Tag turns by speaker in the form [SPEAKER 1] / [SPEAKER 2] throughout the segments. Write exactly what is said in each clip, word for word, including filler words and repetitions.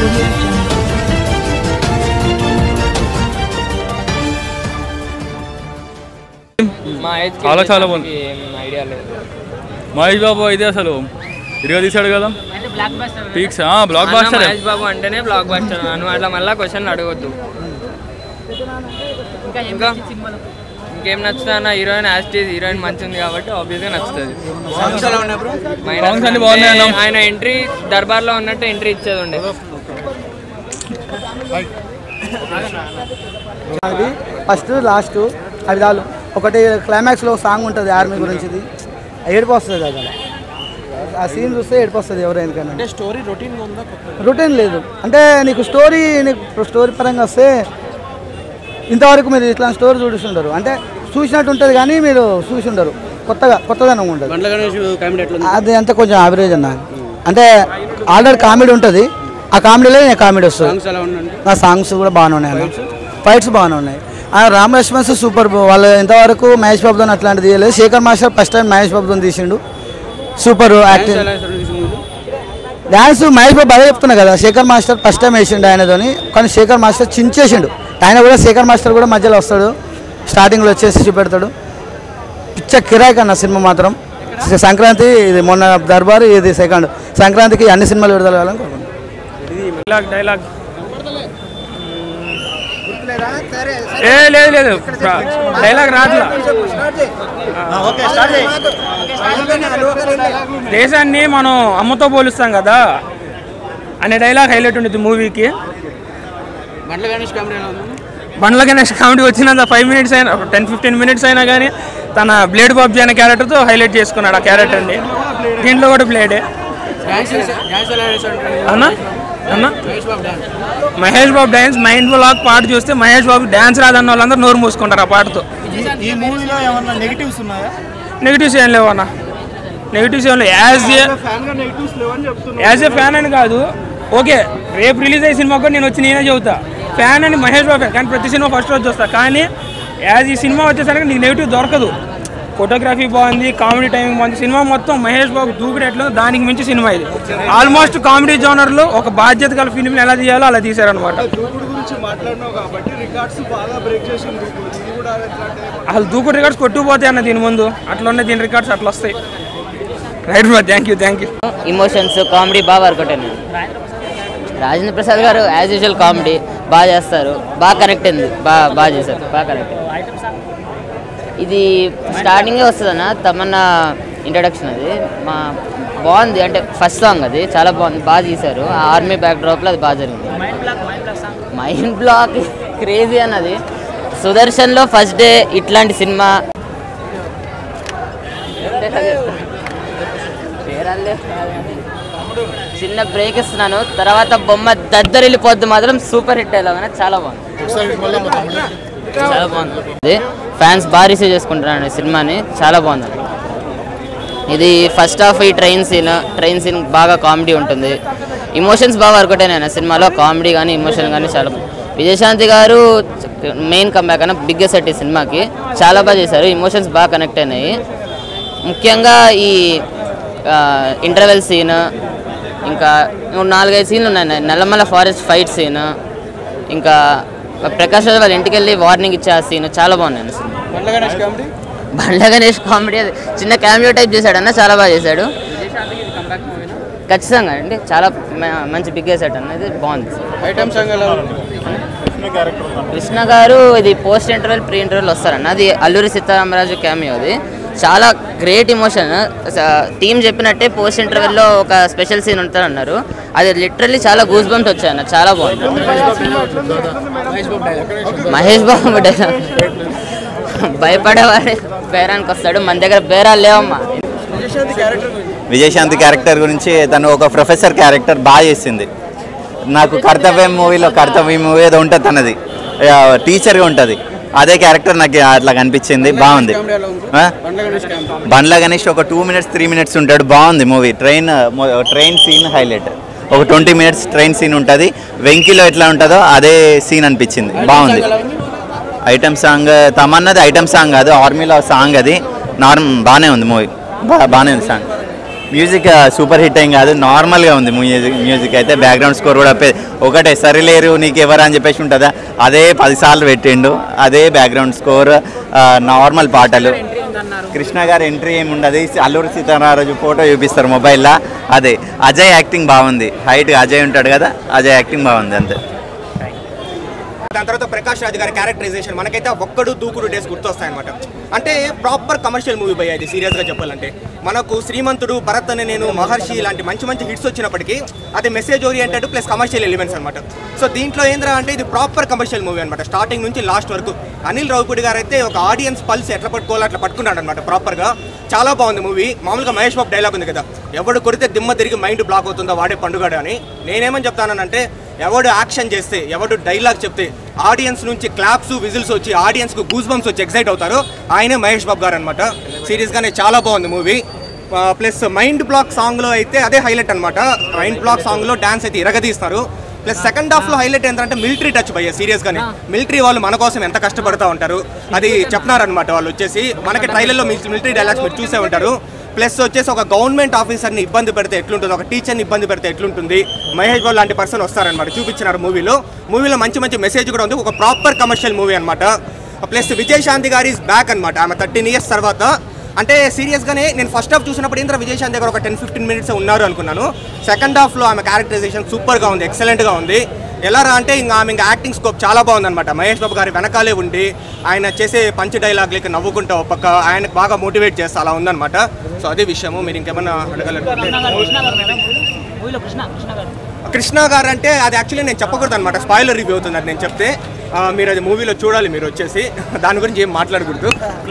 [SPEAKER 1] చాలా చాలా బాగుంది. మహేష్ బాబు అయితే అసలు ఇరుగా తీసాడు కదా, peaks blockbuster.
[SPEAKER 2] Mahesh Babu అంటేనే బ్లాక్ బాస్టర్. నువ్వు అట్లా మళ్ళీ క్వశ్చన్లు అడగొద్దు. ఇంకా ఇంకేం నచ్చుతుంది అన్న, హీరోయిన్ యాస్టీజ్ హీరోయిన్ మంచి ఉంది కాబట్టి ఆబ్వియస్గా నచ్చుతుంది. ఆయన ఎంట్రీ దర్బార్లో ఉన్నట్టు ఎంట్రీ ఇచ్చేది ఉండే.
[SPEAKER 3] ఫస్ట్ లాస్ట్ అవి చాలు. ఒకటి క్లైమాక్స్లో సాంగ్ ఉంటుంది ఆర్మీ గురించిది, ఏడుపు వస్తుంది కదా ఆ సీన్ చూస్తే ఏడుపు వస్తుంది ఎవరైనా కానీ. అంటే స్టోరీ రొటీన్ ఉందా? రొటీన్ లేదు. అంటే నీకు స్టోరీ నీకు స్టోరీ పరంగా వస్తే ఇంతవరకు మీరు ఇట్లా స్టోరీ చూస్తుంటారు, అంటే చూసినట్టు ఉంటుంది కానీ మీరు చూసి ఉండరు, కొత్తగా కొత్తదనం ఉంటుంది. అది అంతా కొంచెం యావరేజ్ అన్న. అంటే ఆల్రెడీ కామెడీ ఉంటుంది, ఆ కామెడీలో నేను కామెడీ వస్తుంది. ఆ సాంగ్స్ కూడా బాగానే ఉన్నాయి అన్న, ఫైట్స్ బాగానే ఉన్నాయి. రామ్ లక్ష్మణ్స్ సూపర్. వాళ్ళు ఇంతవరకు మహేష్ బాబుతో అట్లాంటిది తీయలేదు. Shekhar master first time Mahesh బాబుతో తీసిండు, super acting. Dance Mahesh Babu అదే చెప్తున్నా కదా, శేఖర్ మాస్టర్ ఫస్ట్ టైం వేసిండు ఆయనతోని, కానీ శేఖర్ మాస్టర్ చించేసిండు. ఆయన కూడా శేఖర్ మాస్టర్ కూడా మధ్యలో వస్తాడు, స్టార్టింగ్లో వచ్చేసి చూపెడతాడు. పిచ్చ కిరాక్ అన్న సినిమా మాత్రం. సంక్రాంతి ఇది మొన్న దర్బార్, ఇది సెకండ్ సంక్రాంతికి అన్ని సినిమాలు విడుదల కావాలని కోరుకుంటున్నాను.
[SPEAKER 1] డైలాగ్ ఏ లేదు లేదు డైలాగ్ రాట్లా. దేశాన్ని మనం అమ్మతో పోలుస్తాం కదా అనే డైలాగ్ హైలైట్ ఉండేది మూవీకి. బండ్ల గణేష్ కామెడీ వచ్చినంత ఫైవ్ మినిట్స్ అయినా టెన్ ఫిఫ్టీన్ మినిట్స్ అయినా కానీ తన బ్లేడ్ బాబ్జీ అనే క్యారెక్టర్తో హైలైట్ చేసుకున్నాడు ఆ క్యారెక్టర్ని. దీంట్లో కూడా బ్లేడే అన్న అన్న Mahesh Babu dance mind block పాట చూస్తే మహేష్ బాబు డ్యాన్స్ రాదన్న వాళ్ళందరూ నోరు మూసుకుంటారు ఆ పాటతో. నెగిటివ్స్ ఏం లేవు అన్న, నెగిటివ్స్ ఏం లేవు. As a as a fan అని కాదు, ఓకే రేపు రిలీజ్ అయ్యే సినిమా కూడా నేను వచ్చి నేనే చెబుతా ఫ్యాన్ అని, మహేష్ బాబు ఫ్యాన్. కానీ ప్రతి సినిమా ఫస్ట్ రోజు వస్తా, కానీ యాజ్ ఈ సినిమా వచ్చేసరికి నీకు నెగిటివ్ దొరకదు. ఫోటోగ్రఫీ బాగుంది, కామెడీ టైమింగ్ బాగుంది, సినిమా మొత్తం మహేష్ బాబు దూకుడు ఎట్లా దానికి మించి సినిమా ఇది. ఆల్మోస్ట్ కామెడీ జోనర్లో ఒక బాధ్యత గల ఫిల్మ్ని ఎలా తీయాలో అలా తీశారనమాట. అసలు దూకుడు రికార్డ్స్ కొట్టుకుపోతాయి అన్న దీని ముందు, అట్లా ఉన్నాయి దీని రికార్డ్స్ అట్లా వస్తాయి. Right bro, thank you thank you.
[SPEAKER 4] Emotions comedy బాగా వర్కౌట్ అయినాయి. రాజేంద్ర ప్రసాద్ గారు యాజ్ యూజువల్ కామెడీ బాగా చేస్తారు, బాగా కనెక్ట్ అయింది, బాగా బాగా చేశారు, బాగా కనెక్ట్ అయింది. ఇది స్టార్టింగే వస్తుంది అన్న, తమన్నా ఇంట్రడక్షన్ అది మా బాగుంది. అంటే ఫస్ట్ సాంగ్ అది చాలా బాగుంది, బాగా తీశారు. ఆర్మీ బ్యాక్ డ్రాప్లో అది బాగా జరిగింది. మైండ్ బ్లాక్ క్రేజీ అన్నది. సుదర్శన్లో ఫస్ట్ డే ఇట్లాంటి సినిమా చిన్న బ్రేక్ ఇస్తున్నాను, తర్వాత బొమ్మ దద్దరిల్లిపోద్ది మాత్రం సూపర్ హిట్ అయ్యేలాగా చాలా బాగుంది, చాలా బాగుంది. ఫ్యాన్స్ బాగా రిసీవ్ చేసుకుంటున్నాను సినిమాని, చాలా బాగుంది. ఇది ఫస్ట్ హాఫ్ ఈ ట్రైన్ సీన్ ట్రైన్ సీన్ బాగా కామెడీ ఉంటుంది, ఇమోషన్స్ బాగా వర్కౌట్ అయినాయి సినిమాలో, కామెడీ కానీ ఇమోషన్ కానీ చాలా. విజయశాంతి గారు మెయిన్ కంబ్యాక్ అన్న, బిగ్గెస్ట్ సెట్ ఈ సినిమాకి, చాలా బాగా చేశారు, ఇమోషన్స్ బాగా కనెక్ట్ అయినాయి. ముఖ్యంగా ఈ ఇంటర్వెల్ సీన్, ఇంకా నాలుగైదు సీన్లు ఉన్నాయి. నల్లమల్ల ఫారెస్ట్ ఫైట్ సీన్, ఇంకా ప్రకాష్ రాజ్ వాళ్ళ ఇంటికి వెళ్ళి వార్నింగ్ ఇచ్చే ఆ సీన్ చాలా బాగున్నాయి. బండ్ల గణేష్ కామెడీ అది చిన్న క్యామియో టైప్ చేశాడు అన్న, చాలా బాగా చేశాడు. ఖచ్చితంగా అండి, చాలా మంచి బిగ్ సెట్ అన్నది బాగుంది. కృష్ణ గారు ఇది పోస్ట్ ఇంటర్వెల్ ప్రీ ఇంటర్వెల్ వస్తారన్న, అది అల్లూరి సీతారామరాజు క్యామియో, అది చాలా గ్రేట్ ఇమోషన్. టీమ్ చెప్పినట్టే పోస్ట్ ఇంటర్వెల్లో ఒక స్పెషల్ సీన్ ఉంటారన్నారు, అది లిటరల్లీ చాలా గూస్ బంప్స్ వచ్చాయన్న, చాలా బాగుంది. మహేష్ బాబు డైలాగ్ భయపడేవాడే బేరానికి వస్తాడు, మన దగ్గర బేరాలు లేవమ్మా.
[SPEAKER 5] విజయశాంతి క్యారెక్టర్ గురించి తను ఒక ప్రొఫెసర్ క్యారెక్టర్ బాగా చేసింది. నాకు కర్తవ్యం మూవీలో కర్తవ్యం మూవీ ఏదో ఉంటుంది, తనది టీచర్గా ఉంటుంది, అదే క్యారెక్టర్ నాకు అట్లా కనిపించింది, బాగుంది. బండ్ల గణేష్ ఒక టూ మినిట్స్ త్రీ మినిట్స్ ఉంటాడు, బాగుంది movie. Train train scene highlight, ఒక ట్వంటీ మినిట్స్ ట్రైన్ సీన్ ఉంటుంది. వెంకీలో ఎట్లా ఉంటుందో అదే సీన్ అనిపించింది, బాగుంది. ఐటమ్ సాంగ్ తమన్నది ఐటమ్ సాంగ్ కాదు, ఆర్మీలో సాంగ్ అది, నార్మల్ బాగానే ఉంది మూవీ, బాగానే ఉంది సాంగ్. మ్యూజిక్ సూపర్ హిట్ ఏం కాదు, నార్మల్గా ఉంది మ్యూజిక్. మ్యూజిక్ అయితే బ్యాక్గ్రౌండ్ స్కోర్ కూడా ఒకటే, సరిలేరు నీకు ఎవరు అని చెప్పేసి ఉంటుందా, అదే పదిసార్లు పెట్టిండు, అదే బ్యాక్గ్రౌండ్ స్కోర్, నార్మల్ పాటలు. కృష్ణ గారు ఎంట్రీ ఏమి ఉండదు, అల్లూరి సీతారామరాజు ఫోటో చూపిస్తారు మొబైల్లో, అదే. అజయ్ యాక్టింగ్ బాగుంది, హైట్ అజయ్ ఉంటాడు కదా, అజయ్ యాక్టింగ్ బాగుంది అంతే.
[SPEAKER 6] దాని తర్వాత ప్రకాష్ రాజ్ గారి క్యారెక్టరైజేషన్ మనకైతే ఒక్కడు దూకుడు డేస్ గుర్తొస్తాయి అనమాట. అంటే ప్రాపర్ కమర్షియల్ మూవీ పోయి అది సీరియస్గా చెప్పాలంటే. మనకు శ్రీమంతుడు, భరత్ అనే నేను, మహర్షి ఇలాంటి మంచి మంచి హిట్స్ వచ్చినప్పటికీ అది message oriented plus commercial elements అనమాట. సో దీంట్లో ఏంద్రా అంటే ఇది ప్రాపర్ కమర్షియల్ మూవీ అనమాట, స్టార్టింగ్ నుంచి లాస్ట్ వరకు. అనిల్ రావిపూడి గారు అయితే ఒక ఆడియన్స్ పల్స్ ఎట్లా పట్టుకోవాలో అట్లా పట్టుకున్నాడు అనమాట ప్రాపర్గా. చాలా బాగుంది మూవీ. మామూలుగా మహేష్ బాబు డైలాగ్ ఉంది కదా, ఎవడు కొడితే దిమ్మ తిరిగి మైండ్ బ్లాక్ అవుతుందో వాడే పండుగ అని. నేనేమని చెప్తానంటే ఎవడు యాక్షన్ చేస్తే, ఎవడు డైలాగ్ చెప్తే ఆడియన్స్ నుంచి క్లాప్స్ విజిల్స్ వచ్చి ఆడియన్స్కు గూస్ బంప్స్ వచ్చి ఎక్సైట్ అవుతారు, ఆయనే మహేష్ బాబు గారు అనమాట. సీరియస్గానే చాలా బాగుంది మూవీ. ప్లస్ మైండ్ బ్లాక్ సాంగ్లో అయితే అదే హైలైట్ అనమాట. మైండ్ బ్లాక్ సాంగ్లో డ్యాన్స్ అయితే ఇరగదీస్తారు. ప్లస్ సెకండ్ హాఫ్లో హైలైట్ ఏంటంటే మిలిటరీ టచ్ భయ్య. సీరియస్గానే మిలిటరీ వాళ్ళు మన కోసం ఎంత కష్టపడుతూ ఉంటారు అది చెప్తున్నారనమాట. వాళ్ళు వచ్చేసి మనకి ట్రైలర్లో మిలిటరీ డైలాగ్స్ మీరు చూసే ఉంటారు. ప్లస్ వచ్చేసి ఒక గవర్నమెంట్ ఆఫీసర్ని ఇబ్బంది పెడితే ఎట్లుంటుంది, ఒక టీచర్ని ఇబ్బంది పెడితే ఎట్లుంటుంది, మహేష్ బాబు లాంటి పర్సన్ వస్తారనమాట, చూపించినారు మూవీలో. మూవీలో మంచి మంచి మెసేజ్ కూడా ఉంది, ఒక ప్రాపర్ కమర్షియల్ మూవీ అనమాట. Plus Vijayashanti garu is back అనమాట, ఆమె థర్టీన్ ఇయర్స్ తర్వాత. అంటే సీరియస్గానే నేను ఫస్ట్ హాఫ్ చూసినప్పుడు ఏంద్ర విజయశాంతి దగ్గర ఒక టెన్ ఫిఫ్టీన్ మినిట్స్ ఉన్నారు అనుకున్నాను. సెకండ్ హాఫ్లో ఆమె క్యారెక్టరైజేషన్ సూపర్గా ఉంది, ఎక్సలెంట్గా ఉంది. ఎలా రా అంటే ఇంకా ఆమె ఇంకా యాక్టింగ్ స్కోప్ చాలా బాగుందన్నమాట. మహేష్ బాబు గారి వెనకాలే ఉండి ఆయన చేసే పంచ్ డైలాగ్లకి నవ్వుకుంటా ఒక పక్క ఆయనకు బాగా మోటివేట్ చేస్తా అలా ఉందన్నమాట. సో అదే విషయము. మీరు ఇంకేమన్నా అడగలరు? కృష్ణ గారు అంటే అది యాక్చువల్లీ నేను చెప్పకూడదు అనమాట, స్పాయిలర్ రివ్యూ అవుతుంది అది నేను చెప్తే. మీరు అది మూవీలో చూడాలి, మీరు వచ్చేసి దాని గురించి ఏం మాట్లాడకూడదు.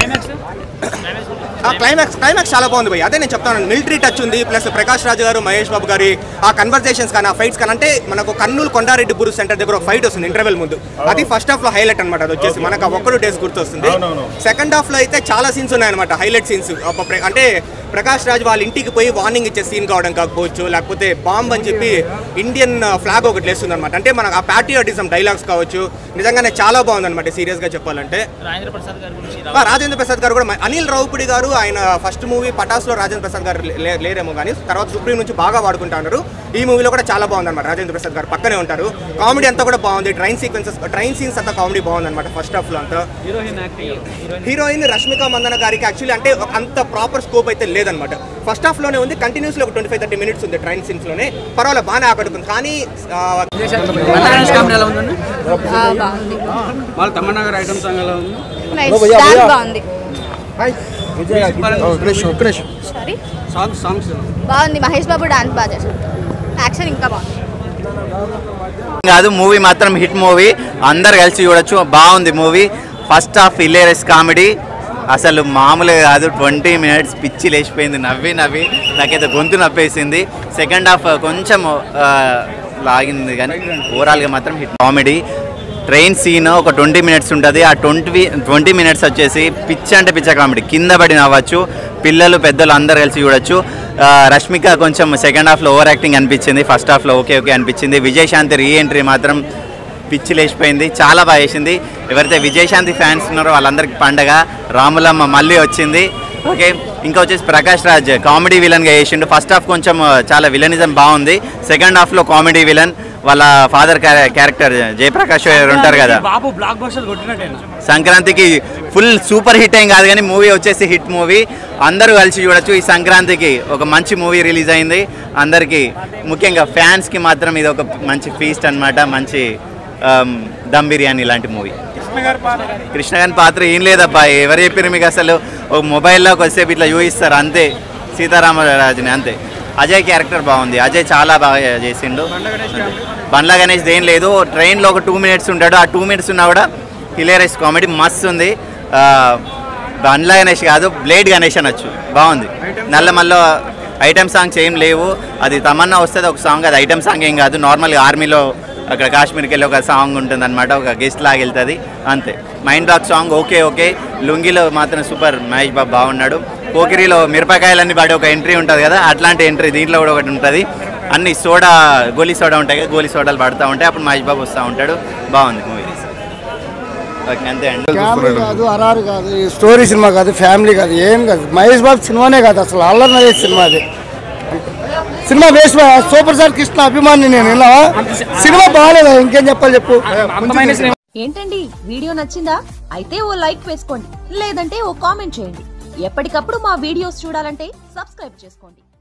[SPEAKER 6] క్లైమాక్స్ క్లైమాక్స్ చాలా బాగుంది భయ్, అదే నేను చెప్తాను. మిలిటరీ టచ్ ఉంది, ప్లస్ ప్రకాష్ రాజ్ గారు, మహేష్ బాబు గారి ఆ కన్వర్జేషన్స్ కానీ, ఆ ఫైట్స్ కానీ, అంటే మనకు కర్నూలు కొండారెడ్డి బురు సెంటర్ దగ్గర ఒక ఫైట్ వస్తుంది ఇంటర్వెల్ ముందు, అది ఫస్ట్ హాఫ్ లో హైలైట్ అనమాట. అది వచ్చేసి మనకు ఆ ఒక్కడు డేస్ గుర్తొస్తుంది. సెకండ్ హాఫ్ లో అయితే చాలా సీన్స్ ఉన్నాయన్నమాట, హైలైట్ సీన్స్. అంటే ప్రకాష్ రాజ్ వాళ్ళ ఇంటికి పోయి వార్నింగ్ ఇచ్చే సీన్ కావడం కాకపోవచ్చు, లేకపోతే బాంబ్ అని చెప్పి ఇండియన్ ఫ్లాగ్ ఒకటి లేస్తుంది అనమాట. అంటే మనకు ఆ ప్యాట్రియాటిజం డైలాగ్స్ కావచ్చు, నిజంగానే చాలా బాగుంది అనమాట సీరియస్గా చెప్పాలంటే. రాజేంద్ర ప్రసాద్ గారు కూడా, అనిల్ రావిపూడి గారు ఆయన ఫస్ట్ మూవీ పటాస్లో రాజేంద్ర ప్రసాద్ గారు లేరేమో కానీ తర్వాత సుప్రీం నుంచి బాగా వాడుకుంటా ఉన్నారు. ఈ మూవీలో కూడా చాలా బాగుంది అనమాట, రాజేంద్ర ప్రసాద్ గారు పక్కనే ఉంటారు. కామెడీ అంతా కూడా బాగుంది, ట్రైన్ సీక్వెన్సెస్ ట్రైన్ సీన్స్ అంతా కామెడీ బాగుంది అనమాట ఫస్ట్ హాఫ్ లో అంతా. హీరోయిన్ రష్మిక మందన గారికి యాక్చువల్లీ అంటే అంత ప్రాపర్ స్కోప్ అయితే లేదనమాట. ఫస్ట్ హాఫ్ లోనే ఉంది, కంటిన్యూస్ లో ఒక ట్వంటీ ఫైవ్ థర్టీ మినిట్స్ ఉంది ట్రైన్ సీన్స్ లోనే, పర్వాలేదు బాగానే ఆకడుకుంది. కానీ
[SPEAKER 7] బాగుంది, మహేష్ బాబు డాన్స్ బాగా చేశారు, యాక్షన్ ఇంకా బాగుంది.
[SPEAKER 5] కాదు మూవీ మాత్రం హిట్ మూవీ, అందరు కలిసి చూడొచ్చు, బాగుంది movie. First half hilarious comedy అసలు మామూలుగా కాదు, ట్వంటీ మినిట్స్ పిచ్చి లేచిపోయింది, నవ్వి నవ్వి నాకైతే గొంతు నప్పేసింది. సెకండ్ హాఫ్ కొంచెం లాగింది కానీ ఓవరాల్గా మాత్రం హిట్. కామెడీ ట్రైన్ సీన్ ఒక ట్వంటీ మినిట్స్ ఉంటుంది, ఆ ట్వంటీ ట్వంటీ మినిట్స్ వచ్చేసి పిచ్చ అంటే పిచ్చ కామెడీ, కింద పడి నవ్వచ్చు, పిల్లలు పెద్దలు అందరు కలిసి చూడొచ్చు. రష్మిక కొంచెం సెకండ్ హాఫ్లో ఓవర్ యాక్టింగ్ అనిపించింది, ఫస్ట్ హాఫ్లో ఓకే ఓకే అనిపించింది. విజయశాంతి రీ ఎంట్రీ మాత్రం పిచ్చి లేచిపోయింది, చాలా బాగా చేసింది. ఎవరైతే విజయశాంతి ఫ్యాన్స్ ఉన్నారో వాళ్ళందరికీ పండగ, రాములమ్మ మళ్ళీ వచ్చింది. ఓకే, ఇంకా వచ్చేసి ప్రకాష్ రాజ్ కామెడీ విలన్గా చేసిండు. ఫస్ట్ హాఫ్ కొంచెం చాలా విలనిజం బాగుంది, సెకండ్ హాఫ్లో కామెడీ విలన్ వాళ్ళ ఫాదర్ క్యారెక్టర్ జయప్రకాష్ ఉంటారు కదా, సంక్రాంతికి ఫుల్ సూపర్ హిట్ ఏం కాదు కానీ మూవీ వచ్చేసి హిట్ మూవీ, అందరూ కలిసి చూడొచ్చు. ఈ సంక్రాంతికి ఒక మంచి మూవీ రిలీజ్ అయింది, అందరికీ ముఖ్యంగా ఫ్యాన్స్కి మాత్రం ఇది ఒక మంచి ఫీస్ట్ అనమాట, మంచి దమ్ బిర్యానీ లాంటి మూవీ. కృష్ణ గారి పాత్ర ఏం లేదబ్బా, ఎవరు చెప్పారు మీకు, అసలు ఒక మొబైల్లో కొద్దిసేపు ఇట్లా చూపిస్తారు అంతే, సీతారామరాజుని అంతే. అజయ్ క్యారెక్టర్ బాగుంది, అజయ్ చాలా బాగా చేసిండు. బండ్ల గణేష్ దేం లేదు, ట్రైన్లో ఒక టూ మినిట్స్ ఉంటాడు, ఆ టూ మినిట్స్ ఉన్నా కూడా హిలేరియస్ కామెడీ మస్తు ఉంది. బండ్ల గణేష్ కాదు, బ్లేడ్ గణేష్ అనొచ్చు, బాగుంది. నల్ల మళ్ళీ ఐటమ్ సాంగ్స్ ఏం లేవు, అది తమన్నా వస్తుంది ఒక సాంగ్, అది ఐటమ్ సాంగ్ ఏం కాదు, నార్మల్గా ఆర్మీలో అక్కడ కాశ్మీర్కి వెళ్ళి ఒక సాంగ్ ఉంటుంది అనమాట, ఒక గెస్ట్ లాగా వెళ్తుంది అంతే. Mind block song okay okay. లుంగిలో మాత్రం సూపర్, మహేష్ బాబు బాగున్నాడు. పోకిరిలో మిరపకాయలన్నీ పడి ఒక ఎంట్రీ ఉంటుంది కదా, అట్లాంటి ఎంట్రీ దీంట్లో కూడా ఒకటి ఉంటుంది. అన్ని సోడా గోలీ సోడా ఉంటాయి కదా, గోలీ సోడాలు పడుతూ ఉంటాయి, అప్పుడు మహేష్ బాబు వస్తూ ఉంటాడు, బాగుంది మూవీ. ఓకే అంతే అండి.
[SPEAKER 3] కాదు, అరారు కాదు, స్టోరీ సినిమా కాదు, ఫ్యామిలీ కాదు, ఏం కాదు, మహేష్ బాబు సినిమానే కాదు, అసలు అల్లరి నరేష్ సినిమా అది. సినిమా వేస్ట్ సూపర్ స్టార్ కృష్ణ అభిమాని నేను ఇలా సినిమా బాగాలేదు ఇంకేం చెప్పాలి చెప్పు.
[SPEAKER 8] ఏంటండి వీడియో నచ్చిందా? అయితే ఓ లైక్ వేసుకోండి, లేదంటే ఓ కామెంట్ చేయండి. ఎప్పటికప్పుడు మా వీడియోస్ చూడాలంటే సబ్స్క్రైబ్ చేసుకోండి.